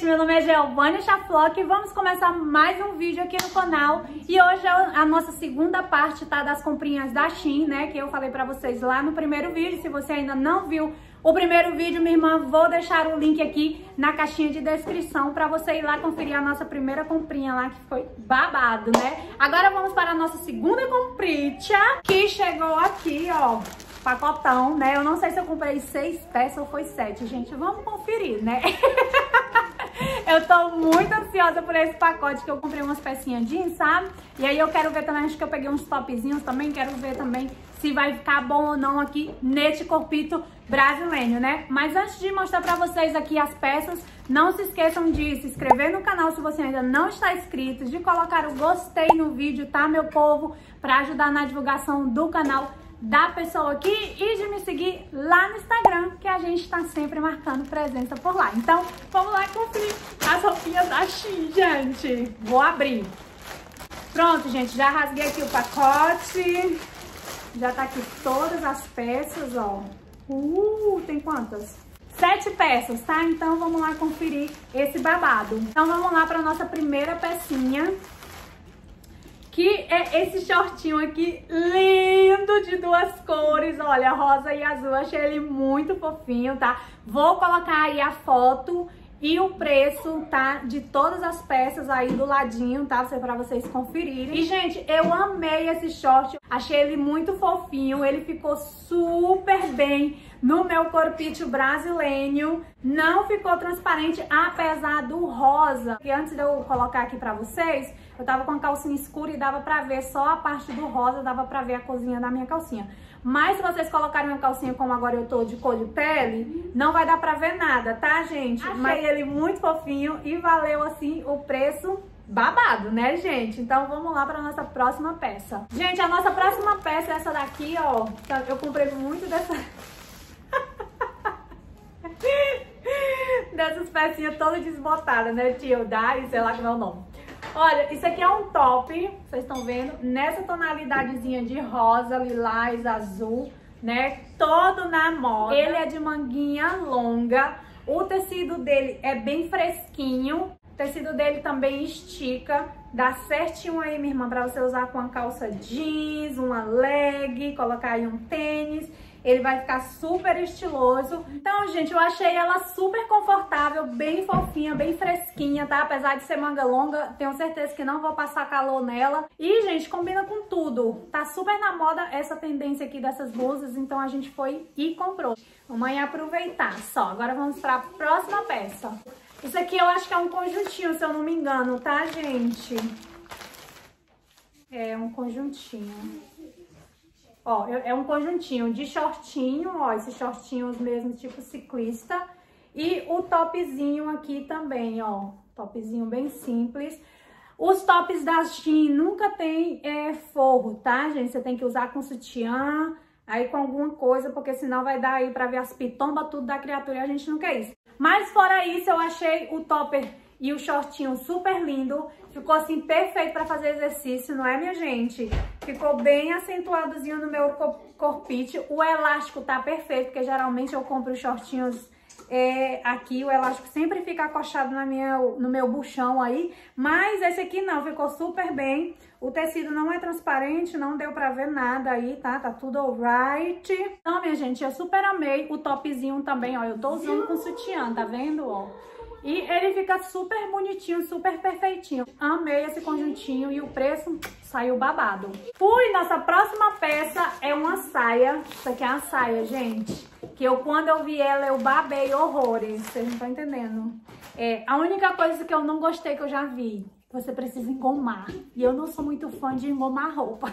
gente, meu nome é Giovânia Chaflock e vamos começar mais um vídeo aqui no canal. E hoje é a nossa segunda parte, tá, das comprinhas da Shein, né, que eu falei pra vocês lá no primeiro vídeo. Se você ainda não viu o primeiro vídeo, minha irmã, vou deixar o link aqui na caixinha de descrição pra você ir lá conferir a nossa primeira comprinha lá, que foi babado, né? Agora vamos para a nossa segunda comprinha, que chegou aqui, ó, pacotão, né? Eu não sei se eu comprei 6 peças ou foi 7, gente. Vamos conferir, né? Eu tô muito ansiosa por esse pacote, que eu comprei umas pecinhas jeans, sabe? E aí eu quero ver também, acho que eu peguei uns topzinhos também, quero ver também se vai ficar bom ou não aqui neste corpito brasileiro, né? Mas antes de mostrar pra vocês aqui as peças, não se esqueçam de se inscrever no canal se você ainda não está inscrito, de colocar o gostei no vídeo, tá, meu povo? Pra ajudar na divulgação do canal da pessoa aqui e de me seguir lá no Instagram, que a gente tá sempre marcando presença por lá. Então, vamos lá conferir as roupinhas da Shein, gente. Vou abrir. Pronto, gente, já rasguei aqui o pacote. Já tá aqui todas as peças, ó. Tem quantas? 7 peças, tá? Então, vamos lá conferir esse babado. Então, vamos lá pra nossa primeira pecinha, que é esse shortinho aqui, lindo, de 2 cores, olha, rosa e azul. Achei ele muito fofinho, tá? Vou colocar aí a foto e o preço, tá? De todas as peças aí do ladinho, tá? Pra vocês conferirem. E, gente, eu amei esse short, achei ele muito fofinho, ele ficou super bem no meu corpite brasileiro, não ficou transparente, apesar do rosa. E antes de eu colocar aqui pra vocês, eu tava com a calcinha escura e dava pra ver só a parte do rosa, dava pra ver a cozinha da minha calcinha. Mas se vocês colocarem uma calcinha como agora eu tô de cor de pele, não vai dar pra ver nada, tá, gente? Achei ele muito fofinho e valeu, assim, o preço babado, né, gente? Então vamos lá pra nossa próxima peça. Gente, a nossa próxima peça é essa daqui, ó. Eu comprei muito dessas pecinhas todas desbotadas, né, tio? Dai, sei lá como é o nome. Olha, isso aqui é um top, vocês estão vendo, nessa tonalidadezinha de rosa, lilás, azul, né? Todo na moda. Ele é de manguinha longa, o tecido dele é bem fresquinho, o tecido dele também estica, dá certinho aí, minha irmã, pra você usar com uma calça jeans, uma leg, colocar aí um tênis. Ele vai ficar super estiloso. Então, gente, eu achei ela super confortável, bem fofinha, bem fresquinha, tá? Apesar de ser manga longa, tenho certeza que não vou passar calor nela. E, gente, combina com tudo. Tá super na moda essa tendência aqui dessas blusas, então a gente foi e comprou. Vamos aí aproveitar. Só, agora vamos pra próxima peça. Isso aqui eu acho que é um conjuntinho, se eu não me engano, tá, gente? É um conjuntinho. Ó, é um conjuntinho de shortinho, ó, esses shortinhos mesmo, tipo ciclista. E o topzinho aqui também, ó, topzinho bem simples. Os tops da Shein nunca tem forro, tá, gente? Você tem que usar com sutiã, aí com alguma coisa, porque senão vai dar aí pra ver as pitombas tudo da criatura e a gente não quer isso. Mas fora isso, eu achei o topper e o shortinho super lindo. Ficou assim perfeito pra fazer exercício, não é, minha gente? Ficou bem acentuadozinho no meu corpite. O elástico tá perfeito, porque geralmente eu compro os shortinhos aqui. O elástico sempre fica acochado no meu buchão aí. Mas esse aqui não, ficou super bem. O tecido não é transparente, não deu pra ver nada aí, tá? Tá tudo alright. Então, minha gente, eu super amei o topzinho também, ó. Eu tô usando com sutiã, tá vendo, ó? E ele fica super bonitinho, super perfeitinho. Amei esse conjuntinho e o preço saiu babado. Nossa próxima peça é uma saia. Isso aqui é uma saia, gente. Que quando eu vi ela, eu babei horrores. Vocês não estão entendendo. A única coisa que eu não gostei que eu já vi, você precisa engomar. E eu não sou muito fã de engomar roupa.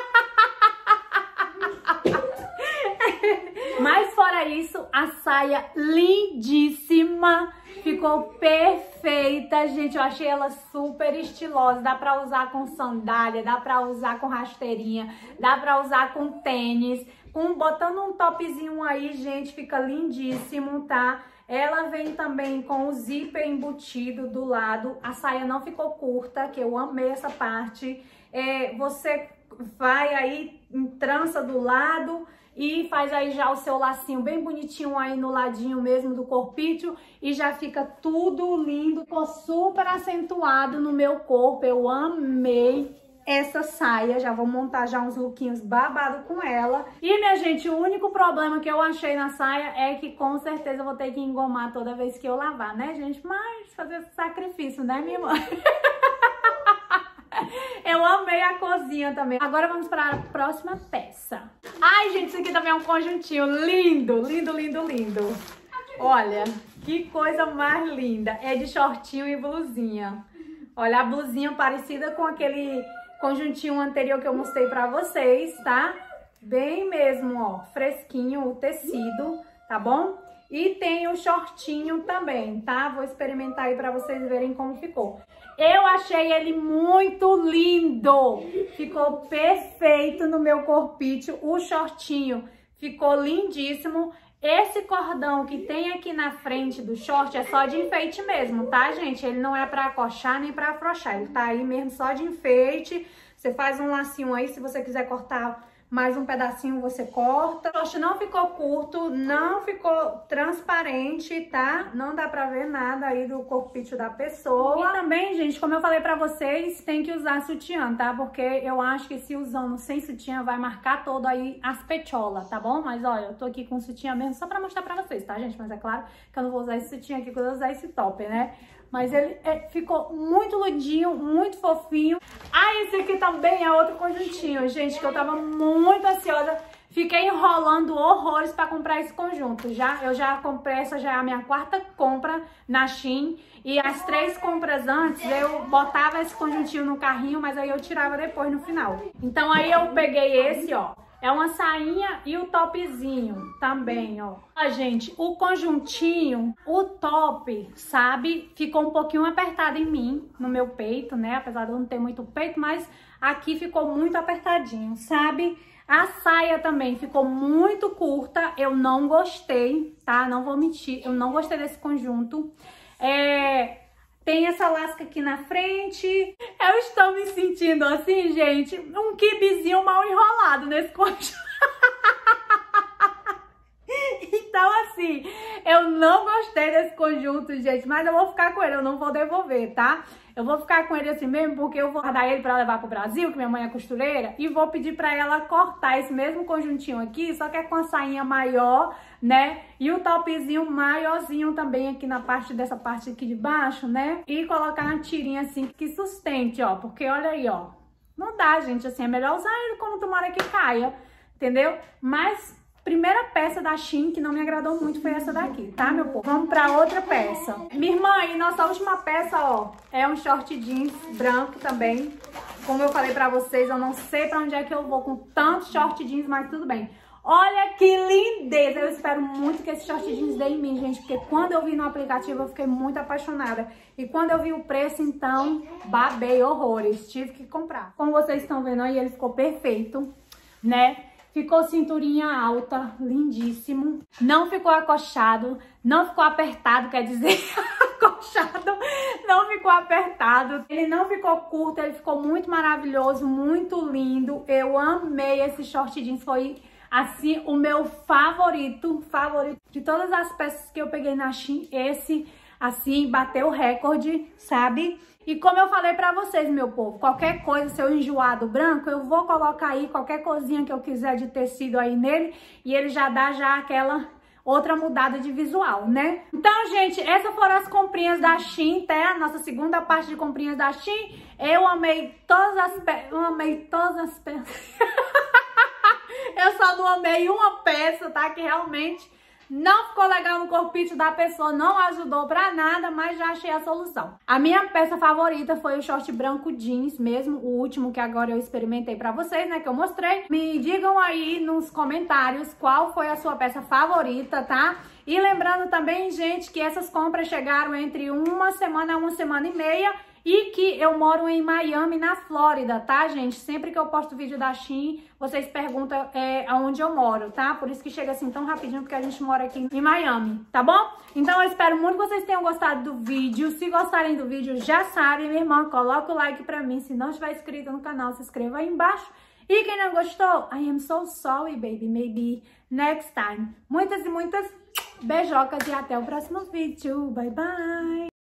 Mas fora isso, a saia lindíssima, ficou perfeita, gente. Eu achei ela super estilosa, dá pra usar com sandália, dá pra usar com rasteirinha, dá pra usar com tênis, botando um topzinho aí, gente, fica lindíssimo, tá? Ela vem também com o zíper embutido do lado, a saia não ficou curta, que eu amei essa parte. Você vai aí em trança do lado e faz aí já o seu lacinho bem bonitinho aí no ladinho mesmo do corpício e já fica tudo lindo, ficou super acentuado no meu corpo. Eu amei essa saia, já vou montar já uns lookinhos babado com ela. E, minha gente, o único problema que eu achei na saia é que com certeza eu vou ter que engomar toda vez que eu lavar, né, gente? Mas fazer esse sacrifício, né, minha irmã? Eu amei a cozinha também. Agora vamos para a próxima peça. Ai, gente, isso aqui também é um conjuntinho lindo, lindo, lindo, lindo. Olha, que coisa mais linda. É de shortinho e blusinha. Olha, a blusinha parecida com aquele conjuntinho anterior que eu mostrei pra vocês, tá? Bem mesmo, ó, fresquinho o tecido, tá bom? E tem o shortinho também, tá? Vou experimentar aí pra vocês verem como ficou. Eu achei ele muito lindo! Ficou perfeito no meu corpício. O shortinho ficou lindíssimo. Esse cordão que tem aqui na frente do short é só de enfeite mesmo, tá, gente? Ele não é pra acochar nem pra afrouxar. Ele tá aí mesmo só de enfeite. Você faz um lacinho aí, se você quiser cortar mais um pedacinho, você corta. O short não ficou curto, não ficou transparente, tá? Não dá pra ver nada aí do corpício da pessoa. E também, gente, como eu falei pra vocês, tem que usar sutiã, tá? Porque eu acho que se usando sem sutiã vai marcar todo aí as petiolas, tá bom? Mas olha, eu tô aqui com sutiã mesmo só pra mostrar pra vocês, tá, gente? Mas é claro que eu não vou usar esse sutiã aqui quando eu usar esse top, né? Mas ele ficou muito lindinho, muito fofinho. Ah, esse aqui também é outro conjuntinho, gente, que eu tava muito ansiosa. Fiquei enrolando horrores pra comprar esse conjunto. Eu já comprei, essa já é a minha quarta compra na Shein. E as 3 compras antes, eu botava esse conjuntinho no carrinho, mas aí eu tirava depois no final. Então aí eu peguei esse, ó. É uma sainha e o topzinho também, ó. Ó, gente, o conjuntinho, o top, sabe? Ficou um pouquinho apertado em mim, no meu peito, né? Apesar de eu não ter muito peito, mas aqui ficou muito apertadinho, sabe? A saia também ficou muito curta, eu não gostei, tá? Não vou mentir, eu não gostei desse conjunto. Tem essa lasca aqui na frente. Eu estou me sentindo assim, gente, um quibezinho mal enrolado nesse conjunto. Então, assim, eu não gostei desse conjunto, gente, mas eu vou ficar com ele, eu não vou devolver, tá? Eu vou ficar com ele assim mesmo, porque eu vou guardar ele pra levar pro Brasil, que minha mãe é costureira, e vou pedir pra ela cortar esse mesmo conjuntinho aqui, só que é com a sainha maior, né? E o topzinho maiorzinho também aqui na parte dessa parte aqui de baixo, né? E colocar uma tirinha assim que sustente, ó, porque olha aí, ó. Não dá, gente, assim, é melhor usar ele como tomara que caia, entendeu? Mas primeira peça da Shein que não me agradou muito foi essa daqui, tá, meu povo? Vamos pra outra peça. Minha irmã, e nossa última peça, ó, é um short jeans branco também. Como eu falei pra vocês, eu não sei pra onde é que eu vou com tanto short jeans, mas tudo bem. Olha que lindeza! Eu espero muito que esse short jeans dê em mim, gente, porque quando eu vi no aplicativo eu fiquei muito apaixonada. E quando eu vi o preço, então, babei horrores, tive que comprar. Como vocês estão vendo aí, ele ficou perfeito, né? Ficou cinturinha alta, lindíssimo. Não ficou acochado, não ficou apertado, quer dizer, acochado, não ficou apertado. Ele não ficou curto, ele ficou muito maravilhoso, muito lindo. Eu amei esse short jeans, foi assim o meu favorito de todas as peças que eu peguei na Shein. Esse, assim, bateu o recorde, sabe? E como eu falei pra vocês, meu povo, qualquer coisa, se eu enjoar do branco, eu vou colocar aí qualquer coisinha que eu quiser de tecido aí nele e ele já dá aquela outra mudada de visual, né? Então, gente, essas foram as comprinhas da Shein, tá? A nossa segunda parte de comprinhas da Shein. Eu amei todas as peças. Eu amei todas as peças. Eu só não amei uma peça, tá? Que realmente não ficou legal no corpício da pessoa, não ajudou pra nada, mas já achei a solução. A minha peça favorita foi o short branco jeans mesmo, o último que agora eu experimentei pra vocês, né, que eu mostrei. Me digam aí nos comentários qual foi a sua peça favorita, tá? E lembrando também, gente, que essas compras chegaram entre uma semana a uma semana e meia. E que eu moro em Miami, na Flórida, tá, gente? Sempre que eu posto vídeo da Shein, vocês perguntam aonde eu moro, tá? Por isso que chega assim tão rapidinho, porque a gente mora aqui em Miami, tá bom? Então eu espero muito que vocês tenham gostado do vídeo. Se gostarem do vídeo, já sabem, minha irmã, coloca o like pra mim. Se não estiver inscrito no canal, se inscreva aí embaixo. E quem não gostou, I am so sorry, baby. Maybe next time. Muitas e muitas beijocas e até o próximo vídeo. Bye, bye!